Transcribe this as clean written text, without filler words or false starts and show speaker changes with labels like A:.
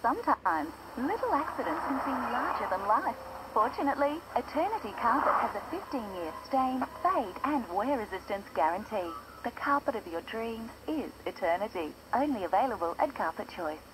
A: Sometimes, little accidents can seem larger than life. Fortunately, Eternity Carpet has a 15-year stain, fade and wear resistance guarantee. The carpet of your dreams is Eternity. Only available at Carpet Choice.